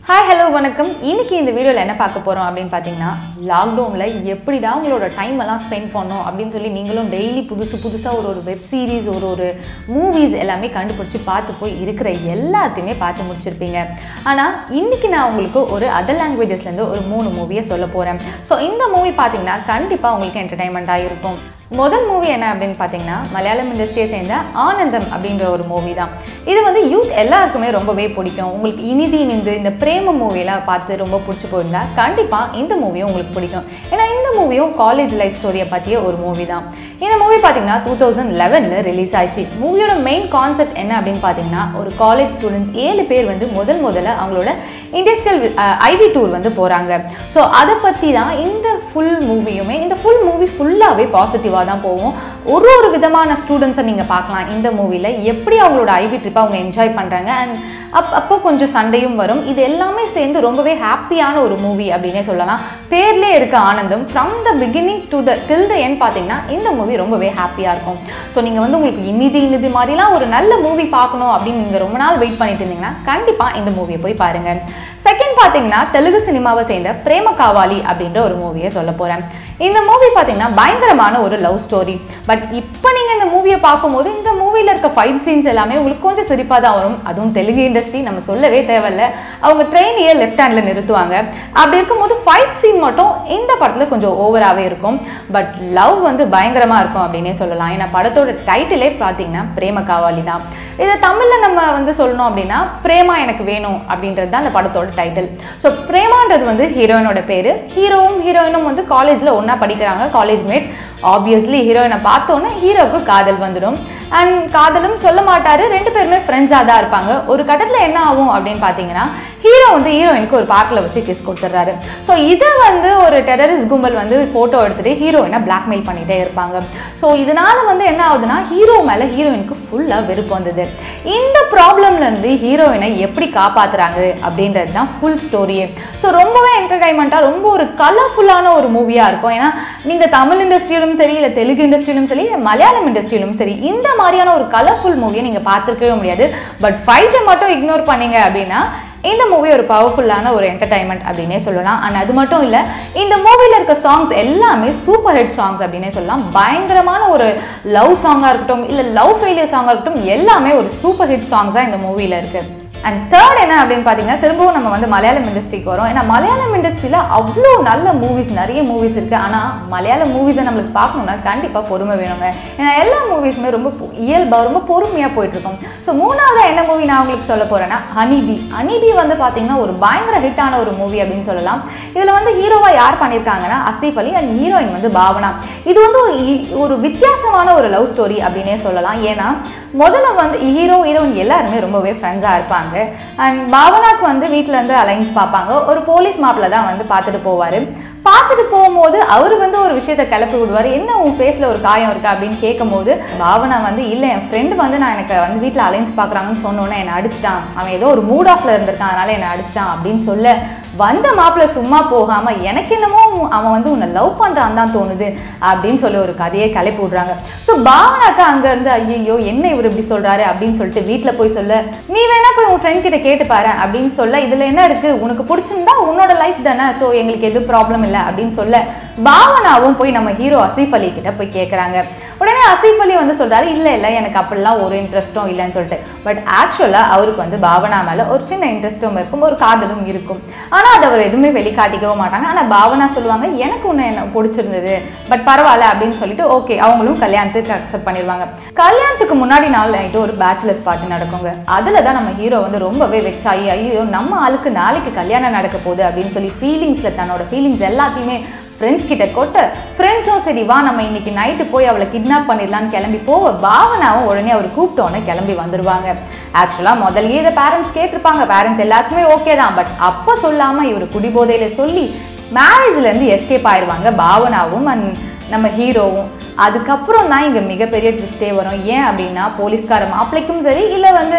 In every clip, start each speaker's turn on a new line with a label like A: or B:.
A: Hi, hello, வணக்கம். இன்னைக்கு இந்த வீடியோல என்ன பார்க்க போறோம் அப்படினு பாத்தீங்கன்னா லாக்டவுன்ல எப்படிடா உங்களோட டைம் எல்லாம் ஸ்பெண்ட் பண்ணனும் அப்படினு சொல்லி நீங்களும் டெய்லி புதுசா ஒரு வெப் சீரிஸ் ஒரு மூவிஸ் எல்லாமே கண்டுபிடிச்சு பார்த்து போய் இருக்கிற எல்லாத்தையுமே பார்த்து முடிச்சிருப்பீங்க. ஆனா இன்னைக்கு நான் உங்களுக்கு ஒரு அதர் லாங்குவேஜஸ்ல இருந்து ஒரு 3 மூவியை சொல்ல போறேன். சோ இந்த மூவி பாத்தீங்கன்னா கண்டிப்பா உங்களுக்கு என்டர்டெயின்மெண்டா இருக்கும். முதல் மூவி என்ன அப்படினு பாத்தீங்கன்னா மலையாளம் இண்டஸ்ட்ரியை சேர்ந்த ஆனந்தம் அப்படிங்கற ஒரு மூவி தான். இது வந்து யூத் எல்லாருக்குமே ரொம்பவே பிடிக்கும். உங்களுக்கு இனிதி இனிந்து இந்த பிரேம மூவிலாம் பார்த்து ரொம்ப பிடிச்சு போயிருந்தா கண்டிப்பா இந்த மூவியும் உங்களுக்கு பிடிக்கும். ஏன்னா இந்த மூவியும் காலேஜ் லைஃப் ஸ்டோரியை பத்திய ஒரு மூவி தான். இந்த மூவி பாத்தீங்கன்னா 2011ல ரிலீஸ் ஆச்சு. மூவியோட மெயின் கான்செப்ட் என்ன அப்படினு பாத்தீங்கன்னா ஒரு காலேஜ் ஸ்டூடண்ட்ஸ் 7 பேர் வந்து முதல்ல அவங்களோட இண்டஸ்ட்ரியல் ஐவி டூர் வந்து போறாங்க. சோ அத பத்தி தான் இந்த ஃபுல் மூவியுமே. இந்த ஃபுல் மூவி ஃபுல்லாவே பாசிட்டிவா தான் போகும். ஒரு விதமான ஸ்டூடண்ட்ஸை நீங்க பார்க்கலாம் இந்த மூவில. எப்படி அவங்களோட ஐவி ட்ரிப்பை அவங்க என்ஜாய் பண்றாங்க அண்ட் அப்போ கொஞ்சம் சண்டையும் வரும். இது எல்லாமே சேர்ந்து ரொம்பவே ஹாப்பியான ஒரு மூவி அப்படின்னே சொல்லலாம். பேர்லே இருக்க ஆனந்தம் from the beginning to the till the end பார்த்தீங்கன்னா இந்த மூவி ரொம்பவே ஹாப்பியாக இருக்கும். ஸோ நீங்கள் வந்து உங்களுக்கு இனிதி மாதிரிலாம் ஒரு நல்ல மூவி பார்க்கணும் அப்படின்னு நீங்கள் ரொம்ப நாள் வெயிட் பண்ணிட்டு இருந்தீங்கன்னா கண்டிப்பாக இந்த மூவியை போய் பாருங்க. செகண்ட் பார்த்தீங்கன்னா தெலுங்கு சினிமாவை சேர்ந்த பிரேம கவாலி அப்படின்ற ஒரு மூவியை சொல்ல போகிறேன். இந்த மூவி பார்த்தீங்கன்னா பயங்கரமான ஒரு லவ் ஸ்டோரி. பட் இப்போ நீங்கள் இந்த மூவியை பார்க்கும்போது இந்த மூவியில் இருக்க ஃபைட் சீன்ஸ் எல்லாமே உங்களுக்கு கொஞ்சம் சிரிப்பாக தான் வரும். அதுவும் தெலுங்கு இண்டஸ்ட்ரி நம்ம சொல்லவே தேவையில்ல. அவங்க ட்ரெயினையே லெஃப்ட் ஹேண்டில் நிறுத்துவாங்க. அப்படி இருக்கும்போது ஃபைட் சீன் மட்டும் இந்த படத்தில் கொஞ்சம் ஓவராகவே இருக்கும். பட் லவ் வந்து பயங்கரமாக இருக்கும் அப்படின்னே சொல்லலாம். ஏன்னா படத்தோட டைட்டிலே பார்த்தீங்கன்னா பிரேம கவாலி தான். இதை தமிழில் நம்ம வந்து சொல்லணும் அப்படின்னா பிரேமா எனக்கு வேணும் அப்படின்றது தான் அந்த படத்தோட டைட்டில். ஸோ பிரேமான்றது வந்து ஹீரோயினோட பேர். ஹீரோவும் ஹீரோயினும் வந்து காலேஜில் ஒன்றா படிக்கிறாங்க, காலேஜ் மேட். ஆப்வியஸ்லி ஹீரோயினை பார்த்தோன்னே ஹீரோவுக்கு காதல் வந்துடும். அண்ட் காதலும் சொல்ல மாட்டாரு, 2 பேருமே ஃப்ரெண்ட்ஸாக தான் இருப்பாங்க. ஒரு கட்டத்தில் என்ன ஆகும் அப்படின்னு பார்த்தீங்கன்னா ஹீரோ வந்து ஹீரோயினுக்கு ஒரு பார்க்கில் வச்சு கிஸ் கொடுத்துட்றாரு. ஸோ இதை வந்து ஒரு டெரரிஸ்ட் கும்பல் வந்து ஃபோட்டோ எடுத்துகிட்டு ஹீரோயினை பிளாக்மெயில் பண்ணிகிட்டே இருப்பாங்க. ஸோ இதனால வந்து என்ன ஆகுதுன்னா ஹீரோ மேலே ஹீரோயினுக்கு ஃபுல்லாக வெறுப்பு வந்தது. இந்த ப்ராப்ளம்லேருந்து ஹீரோயினை எப்படி காப்பாற்றுறாங்க அப்படின்றது தான் ஃபுல் ஸ்டோரியே. ஸோ ரொம்பவே என்டர்டைன்மெண்ட்டாக ரொம்ப ஒரு கலர்ஃபுல்லான ஒரு மூவியாக இருக்கும். ஏன்னா நீங்கள் தமிழ் இண்டஸ்ட்ரியிலும் சரி, இல்லை தெலுங்கு இண்டஸ்ட்ரியிலும் சரி, மலையாளம் இண்டஸ்ட்ரியிலும் சரி, இந்த மாதிரியான ஒரு கலர்ஃபுல் மூவியை நீங்கள் பார்த்துருக்கவே முடியாது. பட் ஃபைட்டை மட்டும் இக்னோர் பண்ணீங்க அப்படின்னா இந்த மூவி ஒரு பவர்ஃபுல்லான ஒரு என்டர்டைன்மெண்ட் அப்படின்னே சொல்லலாம். அண்ட் அது மட்டும் இல்லை, இந்த மூவியில் இருக்க சாங்ஸ் எல்லாமே சூப்பர் ஹிட் சாங்ஸ் அப்படின்னே சொல்லலாம். பயங்கரமான ஒரு லவ் சாங்காக இருக்கட்டும், இல்லை லவ் ஃபெயிலியர் சாங்காக இருக்கட்டும், எல்லாமே ஒரு சூப்பர் ஹிட் சாங்ஸ் தான் இந்த மூவியில் இருக்குது. அண்ட் தேர்ட் என்ன அப்படின்னு பார்த்தீங்கன்னா திரும்பவும் நம்ம வந்து மலையாளம் இண்டஸ்ட்ரிக்கு வரோம். ஏன்னா மலையாளம் இண்டஸ்ட்ரியில் அவ்வளோ நல்ல மூவிஸ், நிறைய மூவிஸ் இருக்குது. ஆனால் மலையாள மூவிஸை நம்மளுக்கு பார்க்கணுன்னா கண்டிப்பாக பொறுமை வேணுங்க. ஏன்னா எல்லா மூவிஸுமே ரொம்ப இயல்பாக ரொம்ப பொறுமையாக போயிட்டுருக்கோம். ஸோ மூணாவதாக என்ன மூவி நான் உங்களுக்கு சொல்ல போகிறேன்னா ஹனிபி வந்து பார்த்தீங்கன்னா ஒரு பயங்கர ஹிட்டான ஒரு மூவி அப்படின்னு சொல்லலாம். இதில் வந்து ஹீரோவாக யார் பண்ணியிருக்காங்கன்னா அசீஃப் அலி அண்ட் ஹீரோயின் வந்து பாவனா. இது வந்து ஒரு வித்தியாசமான ஒரு லவ் ஸ்டோரி அப்படின்னே சொல்லலாம். ஏன்னா முதல்ல வந்து ஹீரோயின் எல்லாருமே ரொம்பவே ஃப்ரெண்ட்ஸாக இருப்பாங்க. அண்ட் பாவனாக்கு வந்து வீட்டில் வந்து அலைன்ஸ் பார்ப்பாங்க. ஒரு போலீஸ் மாப்பிள்ள தான் வந்து பார்த்துட்டு போவார். பார்த்துட்டு போகும்போது அவர் வந்து ஒரு விஷயத்த கிளப்பி விடுவார். என்ன உன் ஃபேஸில் ஒரு காயம் இருக்கா அப்படின்னு கேட்கும் போது பாவனா வந்து இல்லை, என் ஃப்ரெண்டு வந்து நான் எனக்கு வந்து வீட்டில் அலைன்ஸ் பார்க்குறாங்கன்னு சொன்னோன்னே என்னை அடிச்சிட்டான், அவன் ஏதோ ஒரு மூட் ஆஃப்ல இருந்திருக்கான் அதனால என்னை அடிச்சிட்டான் அப்படின்னு சொல்ல வந்த மாப்பிள்ள சும்மா போகாமல் எனக்கு என்னமோ அவன் வந்து உன்னை லவ் பண்ணுறான் தான் தோணுது அப்படின்னு சொல்லி ஒரு கதையை கிளப்பி விடுறாங்க. ஸோ பாவனாக்கா அங்கேருந்து ஐயோ என்ன இவர் இப்படி சொல்கிறாரு அப்படின்னு சொல்லிட்டு வீட்டில் போய் சொல்ல, நீ வேணா போய் உன் ஃப்ரெண்ட் கிட்ட கேட்டு பாரு அப்படின்னு சொல்ல, இதில் என்ன இருக்குது, உனக்கு பிடிச்சிருந்தா உன்னோட லைஃப் தானே, ஸோ எங்களுக்கு எதுவும் ப்ராப்ளம் இல்லை அப்படின்னு சொல்ல பாவனாவும் போய் நம்ம ஹீரோ அசீஃப் அலி கிட்ட போய் கேட்குறாங்க. உடனே அசீஃப் அலி வந்து சொல்கிறாரு இல்லை எனக்கு அப்படிலாம் ஒரு இன்ட்ரெஸ்ட்டும் இல்லைன்னு சொல்லிட்டு. பட் ஆக்சுவலாக அவருக்கு வந்து பாவனா மேலே ஒரு சின்ன இன்ட்ரெஸ்ட்டும் இருக்கும், ஒரு காதலும் இருக்கும். ஆனால் அதை அவர் எதுவுமே வெளிக்காட்டிக்கவும் மாட்டாங்க. ஆனால் பாவனா சொல்லுவாங்க எனக்கு ஒன்று என்ன பிடிச்சிருந்தது, பட் பரவாயில்ல அப்படின்னு சொல்லிட்டு ஓகே அவங்களும் கல்யாணத்துக்கு அக்செப்ட் பண்ணிடுவாங்க. கல்யாணத்துக்கு முன்னாடி நாள் நைட்டு ஒரு பேச்சுலர்ஸ் பார்ட்டி நடக்குங்க. அதில் தான் நம்ம ஹீரோ வந்து ரொம்பவே வெக்ஸ் ஆகி ஐயோ நம்ம ஆளுக்கு நாளைக்கு கல்யாணம் நடக்க போகுது அப்படின்னு சொல்லி ஃபீலிங்ஸில் தன்னோட ஃபீலிங்ஸ் எல்லாத்தையுமே ஃப்ரெண்ட்ஸ் கிட்ட கொட்ட, ஃப்ரெண்ட்ஸும் சரி வா நம்ம இன்னைக்கு நைட்டு போய் அவளை கிட்னாப் பண்ணிடலான்னு கிளம்பி போக பாவனாவும் உடனே அவர் கூப்பிட்டோன்னே கிளம்பி வந்துடுவாங்க. ஆக்சுவலாக முதல்லயே இதை பேரண்ட்ஸ் கேட்டிருப்பாங்க. பேரண்ட்ஸ் எல்லாருக்குமே ஓகே தான். பட் அப்போ சொல்லாமல் இவர் குடிபோதையில் சொல்லி மேரேஜ்லேருந்து எஸ்கேப் ஆயிடுவாங்க பாவனாவும் அண்ட் நம்ம ஹீரோவும். அதுக்கப்புறம் தான் இங்கே மிகப்பெரிய ட்விஸ்டே வரும். ஏன் அப்படின்னா போலீஸ்கார மாப்பிளைக்கும் சரி, இல்லை வந்து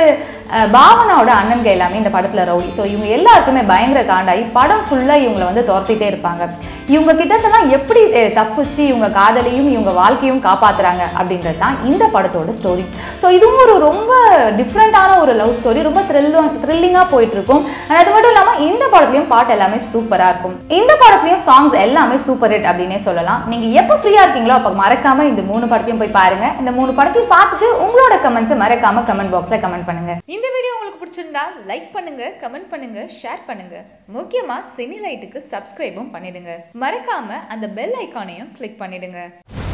A: பாவனாவோட அண்ணன்கள் எல்லாமே இந்த படத்துல ரவுடி. ஸோ இவங்க எல்லாருக்குமே பயங்கர காண்டாகி படம் ஃபுல்லாக இவங்களை வந்து துரத்திட்டே இருப்பாங்க. இவங்க கிட்டத்தெல்லாம் எப்படி தப்பிச்சு இவங்க காதலையும் இவங்க வாழ்க்கையும் காப்பாத்துறாங்க அப்படின்றது தான் இந்த படத்தோட ஸ்டோரி. ஸோ இதுவும் ஒரு ரொம்ப டிஃப்ரெண்டான ஒரு லவ் ஸ்டோரி, ரொம்ப த்ரில்லிங்காக போயிட்டு இருக்கும். அண்ட் அது மட்டும் இல்லாமல் இந்த படத்துலையும் பாட்டு எல்லாமே சூப்பராக இருக்கும். இந்த படத்துலையும் சாங்ஸ் எல்லாமே சூப்பர் ஹிட் அப்படின்னே சொல்லலாம். நீங்கள் எப்போ ஃப்ரீயாக இருக்கீங்களோ அப்போ மறக்காம இந்த 3 படத்தையும் போய் பாருங்க. இந்த 3 படத்தையும் பார்த்துட்டு உங்களோட கமெண்ட்ஸை மறக்காம கமெண்ட் பாக்ஸில் கமெண்ட் பண்ணுங்க. இந்த வீடியோ உங்களுக்கு பிடிச்சிருந்தா லைக் பண்ணுங்க, கமெண்ட் பண்ணுங்க, ஷேர் பண்ணுங்க. முக்கியமாக சினி லைட்டுக்கு சப்ஸ்கிரைபும் பண்ணிடுங்க. மறக்காம அந்த பெல் ஐக்கானையும் கிளிக் பண்ணிடுங்க.